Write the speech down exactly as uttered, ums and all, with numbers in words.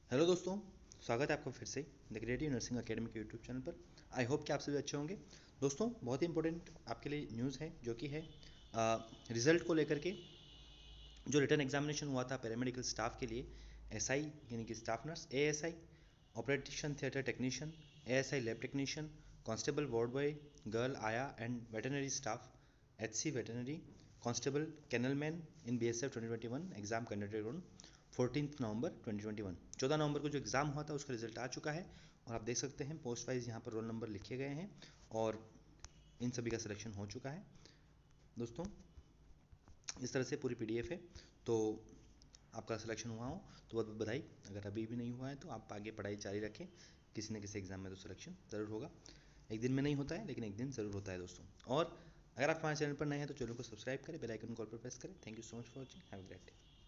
Hello दोस्तों, स्वागत है आपका फिर से द क्रिएटिव नर्सिंग एकेडमी के यूट्यूब चैनल पर। आई होप कि आप सभी अच्छे होंगे। दोस्तों, बहुत ही इंपॉर्टेंट आपके लिए न्यूज़ है जो कि है रिज़ल्ट को लेकर के। जो रिटर्न एग्जामिनेशन हुआ था पैरामेडिकल स्टाफ के लिए, एसआई यानी कि staff nurse, ASI operation theatre technician, ASI lab technician, constable ward boy, girl ayah and veterinary staff, HC veterinary, constable kennelman in BSF twenty twenty one exam conducted on fourteen November twenty twenty one. चौदह नवंबर को जो exam हुआ था उसका result आ चुका है और आप देख सकते हैं पोस्ट वाइज यहाँ पर रोल नंबर लिखे गए हैं और इन सभी का सिलेक्शन हो चुका है। दोस्तों, इस तरह से पूरी पीडीएफ है, तो आपका सिलेक्शन हुआ हो तो बहुत बहुत बधाई। अगर अभी भी नहीं हुआ है तो आप आगे पढ़ाई जारी रखें, किसी न किसी एग्ज़ाम में तो सिलेक्शन ज़रूर होगा। एक दिन में नहीं होता है लेकिन एक दिन ज़रूर होता है दोस्तों। और अगर आप हमारे चैनल पर नए हैं तो चैनल को सब्सक्राइब करें, बेल आइकन कॉल पर प्रेस करें। Thank you so much for watching, have a great day.